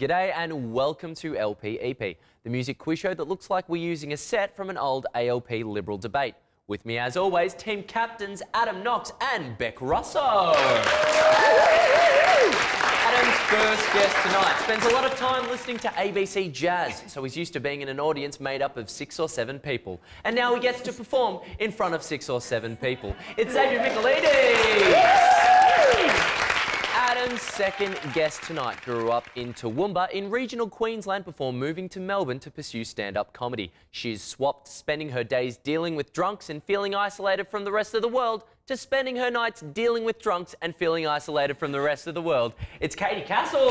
g'day and welcome to LPEP, the music quiz show that looks like we're using a set from an old ALP Liberal debate. With me as always, team captains Adam Knox and Beck Russo. Adam's first guest tonight spends a lot of time listening to ABC Jazz, so he's used to being in an audience made up of 6 or 7 people. And now he gets to perform in front of 6 or 7 people. It's Xavier Michaelides! Adam's second guest tonight grew up in Toowoomba in regional Queensland before moving to Melbourne to pursue stand-up comedy. She's swapped spending her days dealing with drunks and feeling isolated from the rest of the world to spending her nights dealing with drunks and feeling isolated from the rest of the world. It's Katie Castle!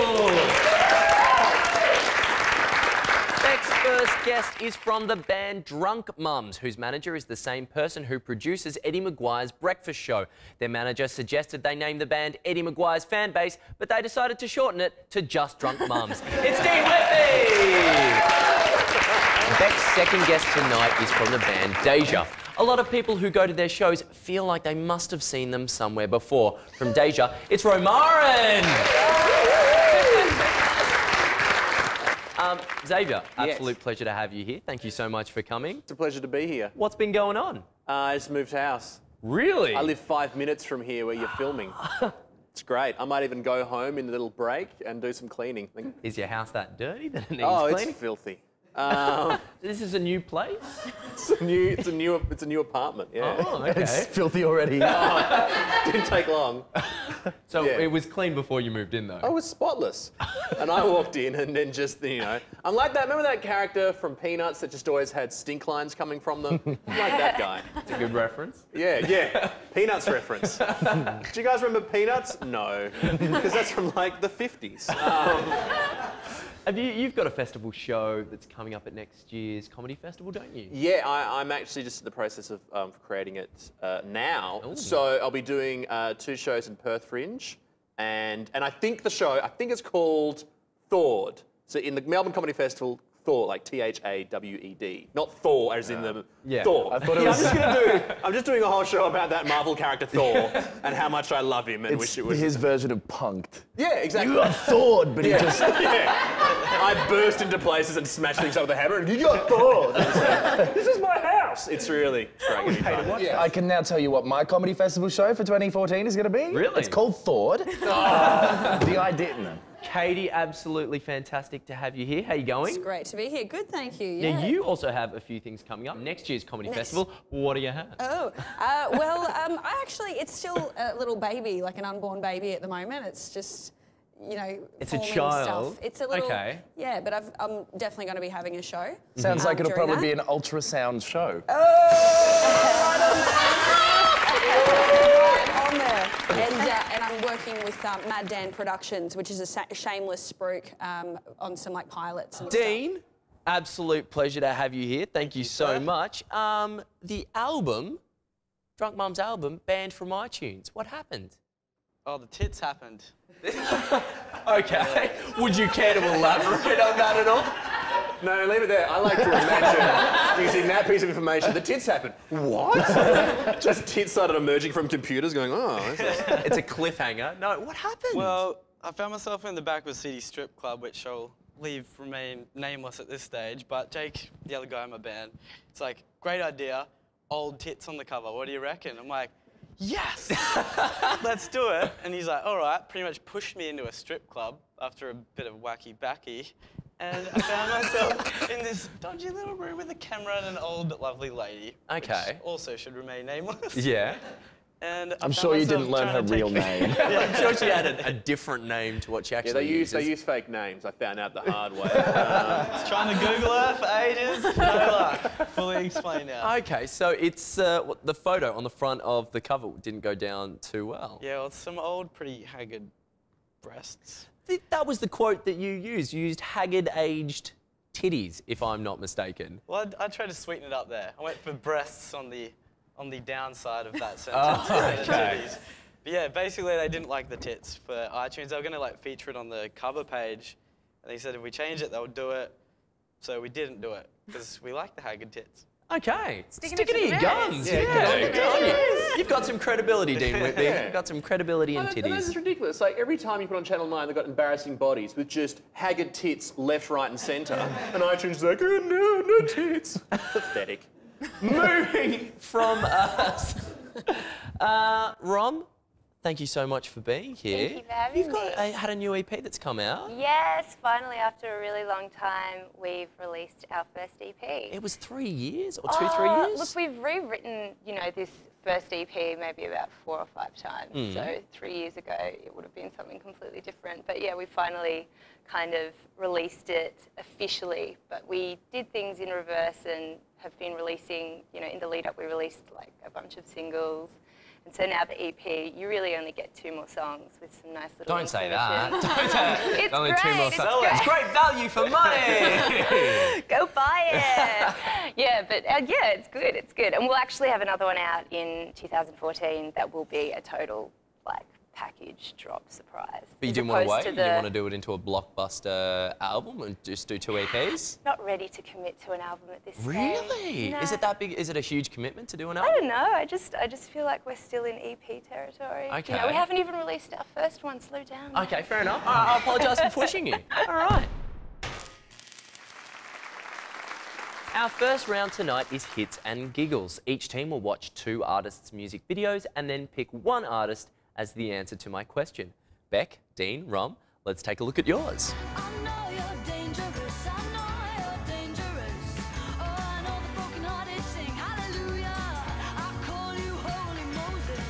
Beck's first guest is from the band Drunk Mums, whose manager is the same person who produces Eddie McGuire's Breakfast Show. Their manager suggested they name the band Eddie McGuire's Fan Base, but they decided to shorten it to just Drunk Mums. It's Dean Whitby! Beck's second guest tonight is from the band Deja. A lot of people who go to their shows feel like they must have seen them somewhere before. From Deja, it's Romarin! Xavier, absolute pleasure to have you here. Thank you so much for coming. It's a pleasure to be here. What's been going on? I just moved house. Really? I live 5 minutes from here where you're filming. It's great. I might even go home in a little break and do some cleaning. Is your house that dirty that it needs cleaning? It's filthy. This is a new place? It's a new apartment. Yeah. Oh, okay. It's filthy already. Didn't take long. So yeah. it was clean before you moved in, though? I was spotless. And I walked in and then just, you know, I'm like that. Remember that character from Peanuts that just always had stink lines coming from them? I'm like that guy. It's a good reference. Yeah. Peanuts reference. Do you guys remember Peanuts? No. Because that's from like the 50s. You've got a festival show that's coming up at next year's comedy festival, don't you? Yeah, I'm actually just in the process of creating it now. Ooh. So I'll be doing 2 shows in Perth Fringe, and I think it's called Thawed. So in the Melbourne Comedy Festival, Thor, like Thawed, not Thor as in the Thor. I thought it was. I'm just doing a whole show about that Marvel character Thor and how much I love him and wish it was his version of punked. Yeah, exactly. You got thawed, but he just. I burst into places and smashed things up with a hammer. And you got thawed. This is my house. It's really great. I can now tell you what my comedy festival show for 2014 is going to be. Really? It's called Thawed. The idea. No. Katie, absolutely fantastic to have you here. How you going? It's great to be here. Good, thank you. Yeah. Now, you also have a few things coming up. Next year's comedy festival, what do you have? It's still a little baby, like an unborn baby at the moment. It's just, you know, it's a child. Stuff. It's a little, okay. Yeah, but I'm definitely going to be having a show. Sounds like it'll probably be an ultrasound show. And I'm working with Mad Dan Productions, which is a shameless spruik on some like pilots and Dean, stuff. absolute pleasure to have you here. Thank you so much. The album, Drunk Mums album, banned from iTunes. What happened? Oh, the tits happened. Okay. Would you care to elaborate on that at all? No, leave it there. I like to imagine using that piece of information. The tits happened. What? Just tits started emerging from computers going, oh. It's a cliffhanger. No, what happened? Well, I found myself in the back of a city strip club, which I'll remain nameless at this stage, but Jake, the other guy in my band, it's like, great idea, old tits on the cover, what do you reckon? I'm like, yes, let's do it. And he's like, all right, pretty much pushed me into a strip club after a bit of wacky backy. And I found myself in this dodgy little room with a camera and an old, lovely lady. Okay. Which also should remain nameless. Yeah. And I'm sure you didn't learn her real name. Yeah, I'm sure she had a different name to what she actually uses. They use fake names. I found out the hard way. I was trying to Google her for ages. No luck. Fully explain now. Okay, so it's the photo on the front of the cover didn't go down too well. Yeah, well, it's some old, pretty haggard breasts. That was the quote that you used. You used haggard, aged titties, if I'm not mistaken. Well, I tried to sweeten it up there. I went for breasts on the downside of that sentence instead of titties. But yeah, basically they didn't like the tits for iTunes. They were going to feature it on the cover page, and they said if we change it, they would do it. So we didn't do it because we like the haggard tits. Okay. Sticking Stick it it to to your the guns. mans. Yeah, good on you. You've got some credibility, Dean Whitby. Yeah. You've got some credibility in This is titties. ridiculous. Like every time you put on Channel 9, they've got embarrassing bodies with just haggard tits left, right, and centre. And iTunes is like, oh no, no tits. Pathetic. Moving from us. Rom, thank you so much for being here. Thank you for having You've me. had a new EP that's come out. Yes, finally, after a really long time, we've released our first EP. It was 3 years or 3 years? Look, we've rewritten, this first EP maybe about 4 or 5 times. So 3 years ago, it would have been something completely different. But yeah, we finally kind of released it officially. But we did things in reverse and have been releasing, in the lead up, we released like a bunch of singles. And so now the EP, you really only get 2 more songs with some nice little Don't say that. intermissions. Don't say that. It's Only great, 2 more it's songs. great. It's great value for money. Go buy it. Yeah, but yeah, it's good. It's good. And we'll actually have another one out in 2014 that will be a total package drop surprise. But you As didn't want to opposed wait? to You didn't want to do it into a blockbuster album and just do 2 EPs? Not ready to commit to an album at this stage. Really? No. Is it that big? Is it a huge commitment to do an I album? don't know. I just feel like we're still in EP territory. Okay. We haven't even released our first one. Slow down. Okay, fair enough. I apologise for pushing you. All right. Our first round tonight is Hits and Giggles. Each team will watch 2 artists' music videos and then pick one artist as the answer to my question. Beck, Dean, Rom, let's take a look at yours. I know you're dangerous, I know you're dangerous. Oh, I know the broken-hearted sing hallelujah. I call you Holy Moses.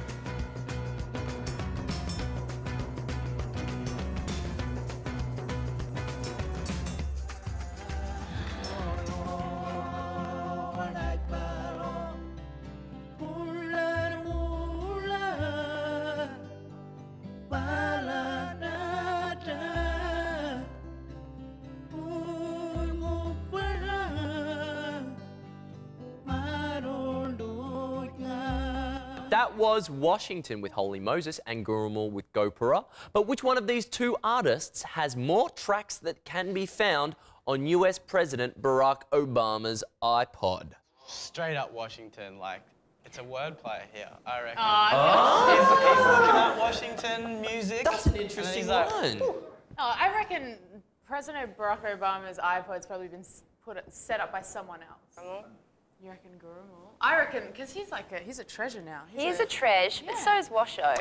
That was Washington with Holy Moses and Gurumul with Gopura. But which one of these 2 artists has more tracks that can be found on US President Barack Obama's iPod? Straight up Washington, it's a wordplay here, I reckon. Oh, He's looking at Washington music. That's an and interesting he's like, one. I reckon President Barack Obama's iPod's probably been set up by someone else. You reckon Gurumul? I reckon, because he's a treasure now. He is a treasure, but so is Washo.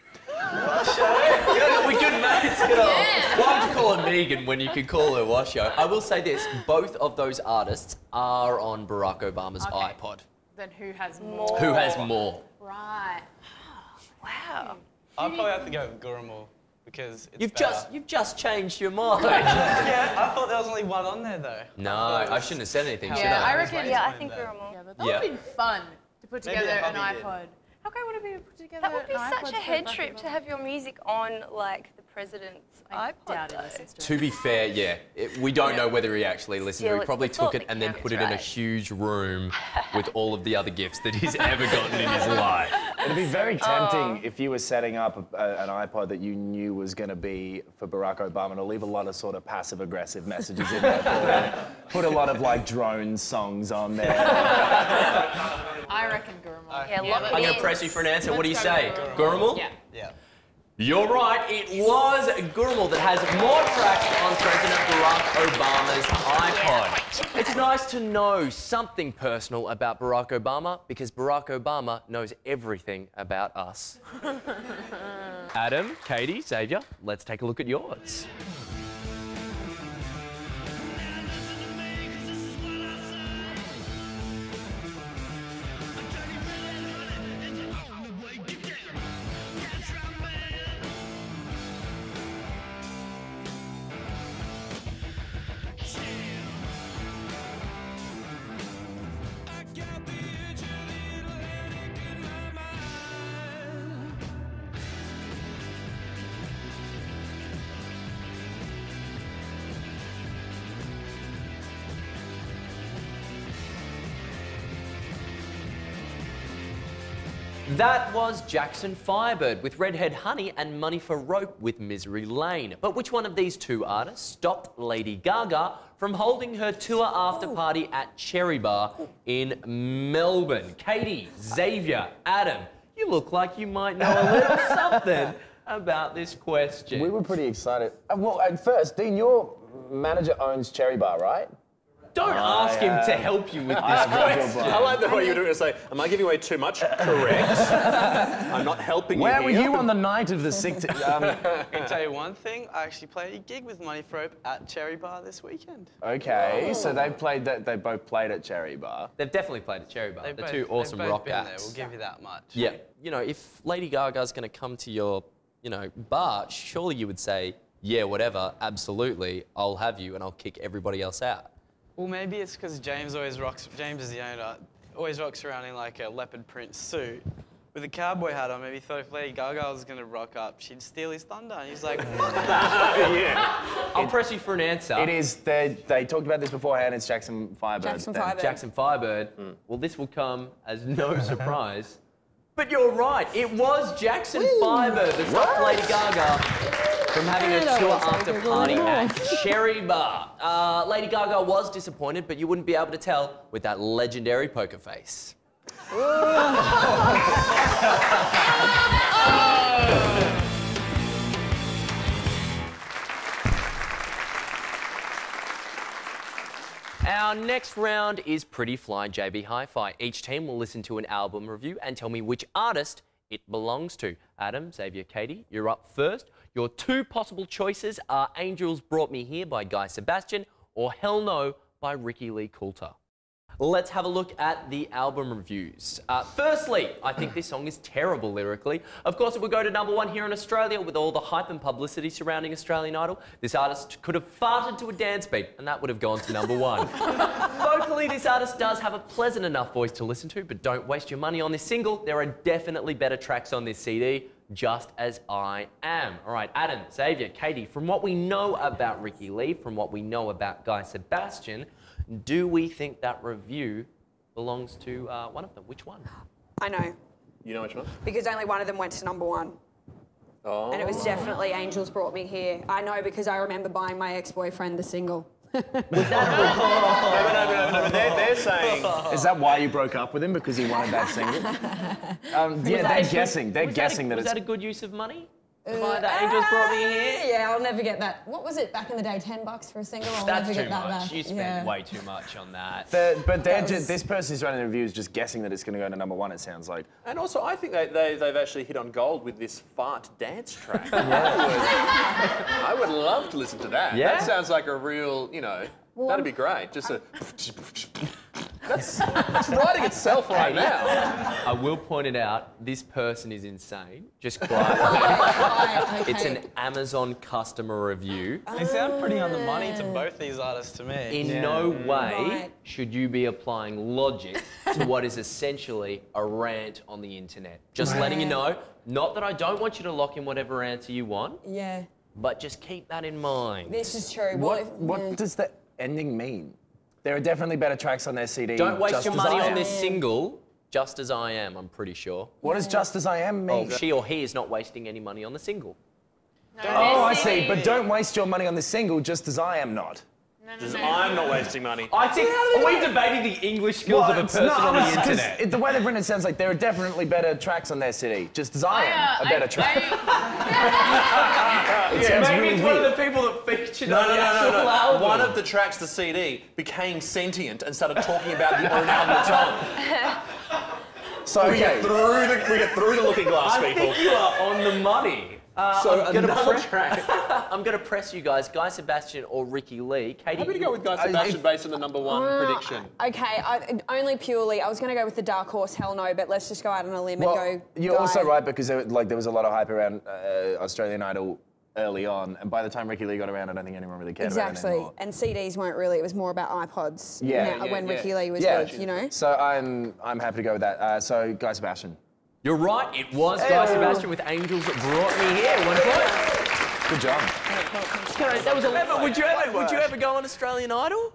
We good mates. Why would you call her Megan when you could call her Washo? I will say this, both of those artists are on Barack Obama's iPod. Then who has more? Who has more? Right. Wow. I'd probably have to go with Gurumul because it's You've just changed your mind. Yeah, I thought there was only one on there though. No, I shouldn't have said anything, should Yeah, I? I reckon. Yeah, I think Gurumul. Yeah, but that would have been fun to put Maybe together the an hubby did. iPod. How great would it be to put together That would be an iPod such a for head Barack trip to Obama? have your music on, the president's I iPod. doubt he though. listens to it. To be fair, yeah, we don't know whether he actually listened. Still, We it's probably the took thought it that and then counts, put it in a right? huge room with all of the other gifts that he's ever gotten in his life. It'd be very tempting if you were setting up an iPod that you knew was going to be for Barack Obama to leave a lot of sort of passive-aggressive messages in there for him. Put a lot of drone songs on there. I reckon Gurumul. Yeah, lock I'm it going in. to press you for an answer. What do you Let's go say? with Gurumul? Yeah. Yeah. You're right, it was Gurumul that has more tracks on President Barack Obama's iPod. It's nice to know something personal about Barack Obama because Barack Obama knows everything about us. Adam, Katie, Xavier, let's take a look at yours. That was Jackson Firebird with Redhead Honey and Money for Rope with Misery Lane. But which one of these two artists stopped Lady Gaga from holding her tour after party at Cherry Bar in Melbourne? Katie, Xavier, Adam, you look like you might know a little something about this question. We were pretty excited. Well, at first, Dean, your manager owns Cherry Bar, right? Don't ask him to help you with this question. I like the way you were doing it. Say, am I giving away too much? Correct. I'm not helping Where you were here. you on the night of the 6th? I can tell you one thing. I actually played a gig with Money for Rope at Cherry Bar this weekend. Okay, so they played that. They both played at Cherry Bar. They've definitely played at Cherry Bar. They've They're both- two awesome they've both rock been acts. There. We'll give you that much. Yeah. You know, if Lady Gaga's going to come to your, bar, surely you would say, yeah, whatever, absolutely, I'll have you and I'll kick everybody else out. Well, maybe it's because James is the owner, always rocks around in like a leopard print suit with a cowboy hat on. Maybe he thought if Lady Gaga was going to rock up, she'd steal his thunder. And he's like, I'll press you for an answer. It is. They talked about this beforehand. It's Jackson Firebird. Jackson Firebird. Jackson Firebird. Well, this will come as no surprise. But you're right, it was Jackson Firebird that stopped Lady Gaga from having a tour after party at Cherry Bar. Lady Gaga was disappointed, but you wouldn't be able to tell with that legendary poker face. Our next round is Pretty Fly JB Hi-Fi. Each team will listen to an album review and tell me which artist it belongs to. Adam, Xavier, Katie, you're up first. Your two possible choices are Angels Brought Me Here by Guy Sebastian or Hell No by Ricky Lee Coulter. Let's have a look at the album reviews. Firstly, I think this song is terrible lyrically. Of course, it would go to #1 here in Australia with all the hype and publicity surrounding Australian Idol. This artist could have farted to a dance beat and that would have gone to #1. Vocally, this artist does have a pleasant enough voice to listen to, but don't waste your money on this single. There are definitely better tracks on this CD, Just As I Am. All right, Adam, Xavier, Katie, from what we know about Ricky Lee, from what we know about Guy Sebastian, do we think that review belongs to one of them? Which one? I know, You know which one? because only one of them went to #1. Oh. And it was definitely Angels Brought Me Here. I know because I remember buying my ex-boyfriend the single. No, they're saying. Is that why you broke up with him? Because he wanted that single? Yeah, they're guessing. They're guessing that was it's. that a good use of money? By the Angels Brought Me Here? Yeah, I'll never get that. What was it back in the day? $10 for a single? I'll That's never too get that much. back. You spent Yeah. way too much on that. But they're just, this person who's running the review is just guessing that it's going to go to #1. It sounds like. And also, I think they've actually hit on gold with this fart dance track. I would love to listen to that. Yeah? That sounds like a real, that'd be great. Just a. That's writing itself right now. I will point it out, this person is insane. Just quietly. Right, It's okay. an Amazon customer review. they sound pretty on the money to both these artists to me. In no way Right. should you be applying logic to what is essentially a rant on the internet. Just letting you know, not that I don't want you to lock in whatever answer you want, Yeah, but just keep that in mind. this is true. What does the ending mean? There are definitely better tracks on their CD. Don't waste Just your As money I on Am. this single, Just As I Am, I'm pretty sure. What does Just As I Am mean? Well, she or he is not wasting any money on the single. No, Oh, I this see. is- But don't waste your money on this single, Just As I Am not. Just, I'm not wasting money. I think, are we debating the English skills of a it's person not, on the it's 'cause internet? the way they've written it sounds like there are definitely better tracks on their CD. Just As I Am, a better track. It sounds Maybe really it's one of weird. the people that featured No, on the actual no. album. One of the tracks, the CD, became sentient and started talking about the own album it's on. So, We get through the looking glass, I people. think you are on the money. So I'm gonna another press- track. I'm going to press you guys, Guy Sebastian or Ricky Lee. Katie, I'm going to go with Guy Sebastian based on the #1 prediction. Okay, only purely. I was going to go with the dark horse, Hell No, but let's just go out on a limb Well, and go. you're Guy. also right because there was a lot of hype around Australian Idol early on, and by the time Ricky Lee got around, I don't think anyone really cared about it Exactly, anymore. and CDs weren't really. It was more about iPods. Yeah, now, yeah, when yeah. Ricky Lee was Yeah. big, you know. So I'm happy to go with that. So Guy Sebastian. you're right. It was Guy Sebastian with Angels That Brought Me Here. 1 point. Good job. That was 11. Would you ever go on Australian Idol?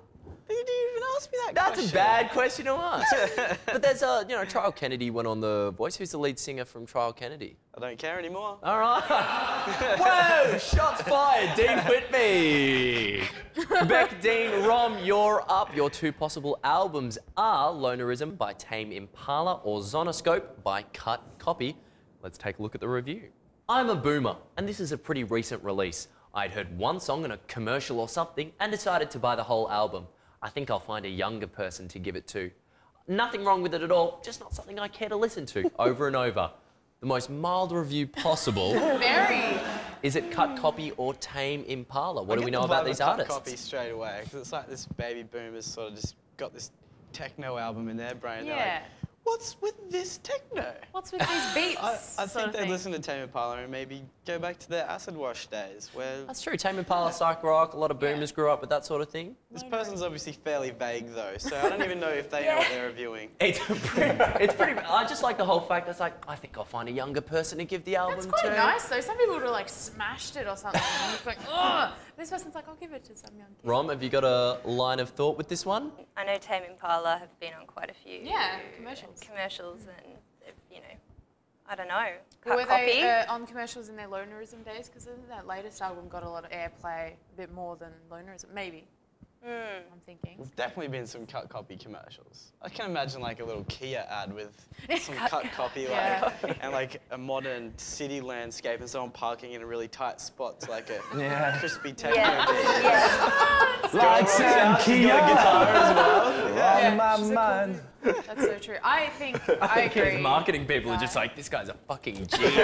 You didn't even ask me that That's question. a bad question to ask. But there's Trial Kennedy went on The Voice. Who's the lead singer from Trial Kennedy? I don't care anymore. All right. Whoa! Shots fired, Dean Whitby. Beck, Dean, Rom, you're up. Your two possible albums are Lonerism by Tame Impala or Zonoscope by Cut Copy. Let's take a look at the review. I'm a boomer, and this is a pretty recent release. I'd heard one song in a commercial or something and decided to buy the whole album. I think I'll find a younger person to give it to. Nothing wrong with it at all, just not something I care to listen to over and over. The most mild review possible. Very. Is it Cut Copy or Tame Impala? What do we know about these artists? Cut Copy straight away, because it's like this baby boomers sort of just got this techno album in their brain. Yeah. They're like, what's with this techno? What's with these beats? I think they'd listen to Tame Impala and maybe go back to their acid wash days where... That's true. Tame Impala, psych rock, a lot of boomers grew up with that sort of thing. This person's obviously fairly vague though, so I don't even know if they know what they're reviewing. It's pretty... I just like the whole fact that's like, I think I'll find a younger person to give the album That's quite to. nice though. Some people would have like smashed it or something. And it's like, oh, this person's like, I'll give it to some young kid. Rom, have you got a line of thought with this one? I know Tame Impala have been on quite a few commercials and they've, I don't know, Were Cut Copy. they on commercials in their Lonerism days? Because that latest album got a lot of airplay, a bit more than Lonerism, maybe. I'm thinking. There's definitely been some Cut Copy commercials. I can imagine like a little Kia ad with some Cut Copy and like a modern city landscape and someone parking in a really tight spot to like a crispy techno beat. Like some Kia. Got a guitar as well. On my mind. That's so true. I agree. His marketing people are just like, this guy's a fucking genius.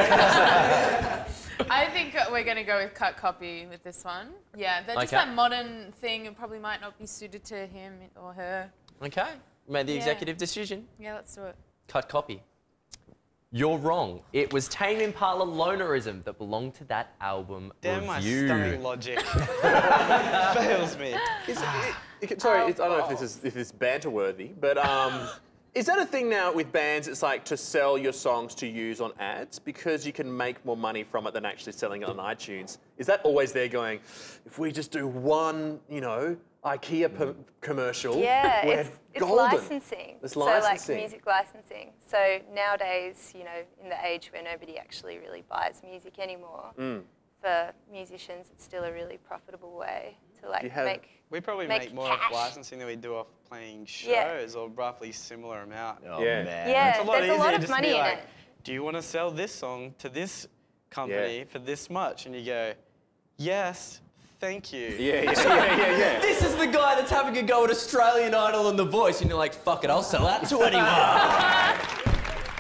I think we're going to go with Cut Copy with this one. Yeah, they're just that modern thing and probably might not be suited to him or her. Okay, made the executive decision. Yeah, let's do it. Cut Copy. You're wrong. It was Tame Impala Lonerism that belonged to that album Damn, review. my stunning logic fails me. Sorry, I don't know if this is banter worthy, but is that a thing now with bands? It's like to sell your songs to use on ads because you can make more money from it than actually selling it on iTunes. Is that always there going? If we just do one, IKEA commercial, we're it's golden. licensing. It's so licensing. like music licensing. So nowadays, in the age where nobody actually really buys music anymore, for musicians, it's still a really profitable way to make. We probably make more cash. off licensing than we do off playing shows, or roughly similar amount. Oh, Yeah. man. Yeah, It's a lot there's a lot easier of just to money be in like, it. do you want to sell this song to this company for this much? And you go, yes, thank you. Yeah. This is the guy that's having a go at Australian Idol and The Voice, and you're like, fuck it, I'll sell that to anyone.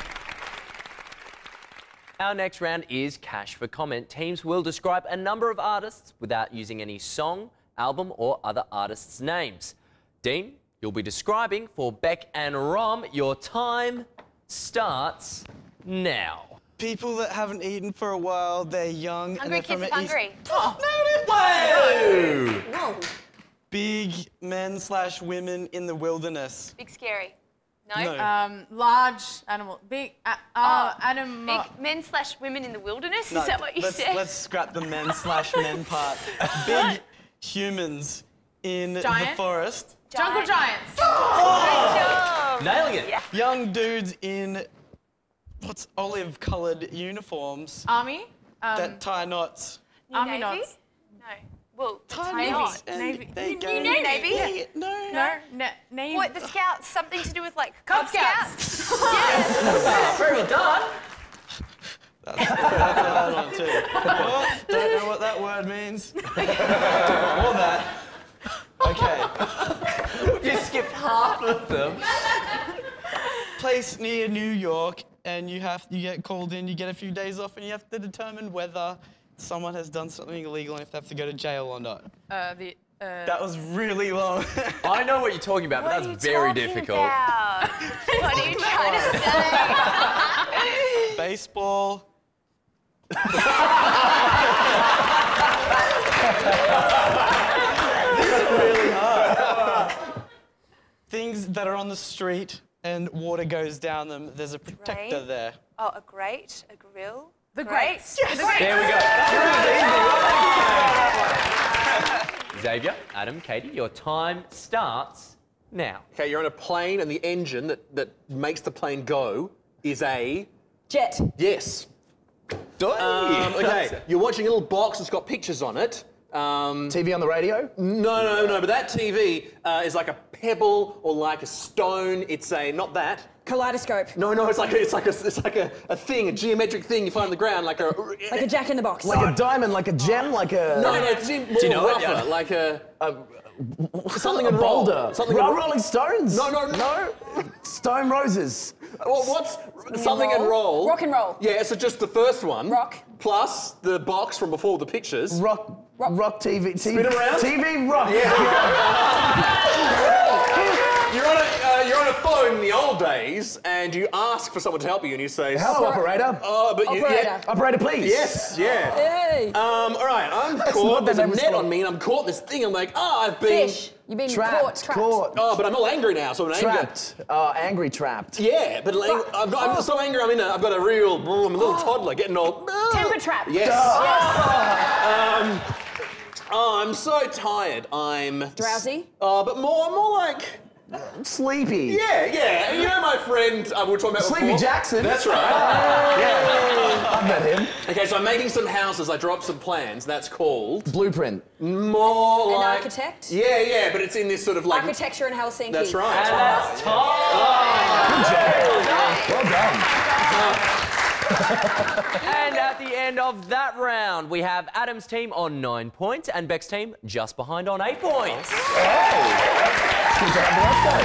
Our next round is Cash for Comment. Teams will describe a number of artists without using any song, album, or other artists' names. Dean, you'll be describing for Beck and Rom. Your time starts now. People that haven't eaten for a while, they're young. Hungry and they're Kids from are hungry. Whoa! Big men/women in the wilderness. Big Scary. No? No. Large animal. Big animal. Big men/women in the wilderness? No, Is that what you said? Let's scrap the men/men part. Big humans in the Giant? forest. Jungle Giants. Nailing it. Yeah. Young dudes in what's olive-coloured uniforms Army. that tie knots. Army Navy? knots. No. Well, Tie Navy. knots. And Navy. they go. You know Navy? Yeah, no. No. Name. what, the Scouts? Something to do with like Cub Scouts. Very well done. That's a hard one too. Oh, don't know what that word means. Or that. Okay. You skipped half of them. Place near New York, and you get called in. You get a few days off, and you have to determine whether someone has done something illegal and if they have to go to jail or not. That was really long. I know what you're talking about, but that's very difficult. What are you trying to say? Baseball. This is really hard. Things that are on the street and water goes down them. There's a protector Drain? there. Oh, a grate, a grill. The Greats. There we go. Xavier, Adam, Katie, your time starts now. Okay, you're on a plane and the engine that makes the plane go is a... Jet. Yes. Okay, you're watching a little box that's got pictures on it. TV on the radio? No, but that TV is like a pebble or like a stone. It's a, not that. Kaleidoscope. No, it's like a thing, a geometric thing you find on the ground, like a... Like a Jack in the Box. Like a diamond, like a gem, like a... No, it's more you know it? rougher, Yeah. like a... Something a and roll. boulder. Something Rolling Stones? No. Stone Roses. Well, what's something and roll? Rock and roll. Yeah, so just the first one. Rock. Plus the box from before the pictures. Rock TV. Spin around. TV rock. You're on a phone in the old days, and you ask for someone to help you, and you say, Hello, operator. Operator, please. Yes, yeah. Hey. All right, I'm not caught. There's a that much net fun. on me, and I'm caught in this thing. I'm like, I've been... Fish. You've been Trapped. caught. Oh, but I'm all angry now, so I'm angry. Trapped. Angry trapped. Yeah, but I'm so angry. I've got a real... I'm a little toddler getting all... Temper trap. Yes. I'm so tired. I'm... Drowsy. but more like... Sleepy. Yeah. You know my friend we were talking about Sleepy before? Jackson. That's right. I've met him. Okay, so I'm making some houses. I dropped some plans. That's called... Blueprint. More An like... architect. Yeah, but it's in this sort of like... Architecture in Helsinki. That's right. And that's time. Well done. And at the end of that round, we have Adam's team on 9 points and Beck's team just behind on 8 points. Good to have the update.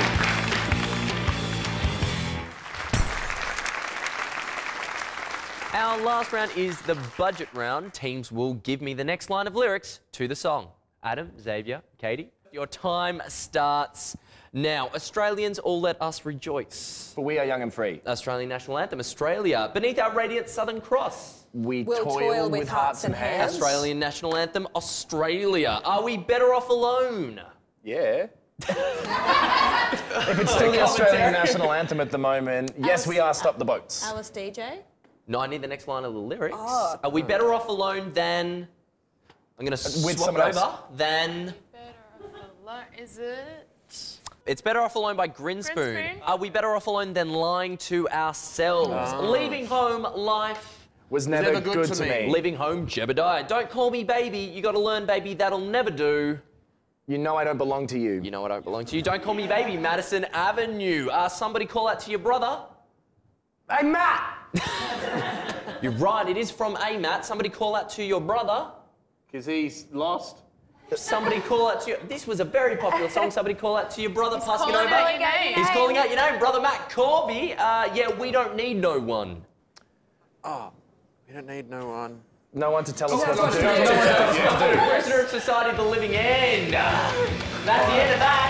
Our last round is the budget round. Teams will give me the next line of lyrics to the song. Adam, Xavier, Katie, your time starts now. Australians, all let us rejoice. For we are young and free. Australian national anthem, Australia. Beneath our radiant Southern Cross. We We'll toil with hearts and hands. Australian national anthem, Australia. Are we better off alone? Yeah. If it's still the Australian national anthem at the moment, yes, we are Stop the Boats. Alice DJ. No, I need the next line of the lyrics. Oh. Are we better off alone than... I'm going to swap it someone else. over. Than... Is it? It's Better Off Alone by Grinspoon. Grinspoon? Are we better off alone than lying to ourselves? Leaving home, life... Was never good to me. Leaving home, Jebediah. Don't call me baby. You got to learn, baby, that'll never do. You know I don't belong to you. You know I don't belong to you. Don't call me baby, Madison Avenue. Somebody call out to your brother. Hey, Matt! You're right, it is from A, Matt. Somebody call out to your brother. Because he's lost. Somebody call out to your... This was a very popular song. Somebody call out to your brother. Pass it calling over. out your name. He's calling out your name, Brother Matt Corby. Yeah, we don't need no one. Oh, we don't need no one. No one to tell us what to do. Prisoner of Society of the Living End. That's the end of that.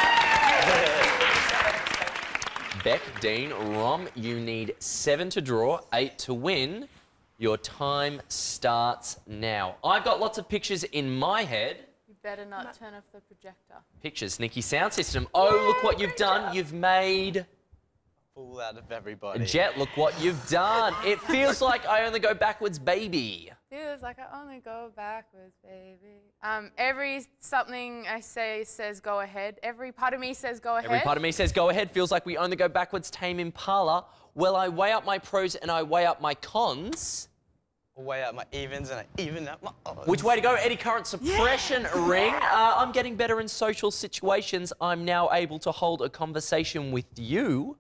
Beck, Dean, Rom, you need 7 to draw, 8 to win. Your time starts now. I've got lots of pictures in my head. You better not turn off the projector. Pictures, sneaky sound system. Oh, look what you've done. You've made... Fool out of everybody. Jet, look what you've done. It feels like I only go backwards, baby. Feels like I only go backwards, baby. Every something I say says go ahead. Every part of me says go ahead. Every part of me says go ahead. Feels like we only go backwards, Tame Impala. Well, I weigh up my pros and I weigh up my cons. I weigh out my evens and I even out my odds. Which way to go? Eddy Current Suppression Ring. I'm getting better in social situations. I'm now able to hold a conversation with you.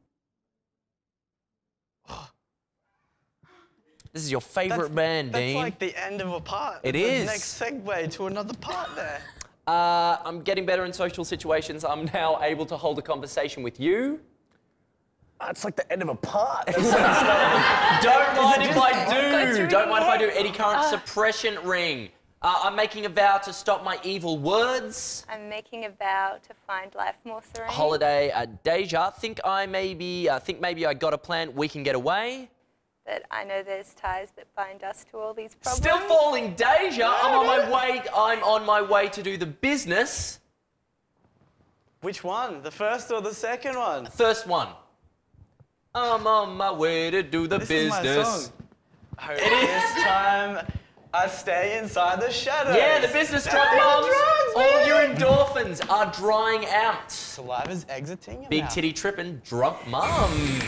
This is your favourite band, That's Dean. like the end of a part. It It's is. the next segue to another part there. I'm getting better in social situations. I'm now able to hold a conversation with you. It's like the end of a part. Don't mind if I do. through Don't mind if I do. your head. Eddy Current Suppression Ring. I'm making a vow to stop my evil words. I'm making a vow to find life more serene. Holiday at Deja. Think maybe I got a plan. We can get away. But I know there's ties that bind us to all these problems. Still falling, Deja. I'm on my way to do the business. Which one? The first or the second one? First one. I'm on my way to do the This business. is my song. It is time I stay inside the shadows. Yeah, the business truck moms. All your endorphins are drying out. Saliva's exiting. your Big mouth. titty tripping, drunk mums.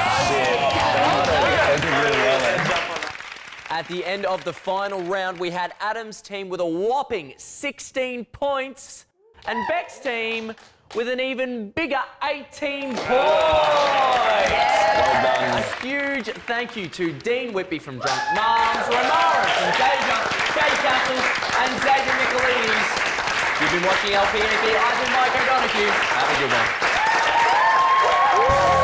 At the end of the final round, we had Adam's team with a whopping 16 points and Beck's team with an even bigger 18 points. Well done. A huge thank you to Dean Whitby from Drunk Mums, Ramara from Deja, Jay Castles and Xavier Michelides. You've been watching LPNP. I've been Mike O'Donoghue. Have a good one.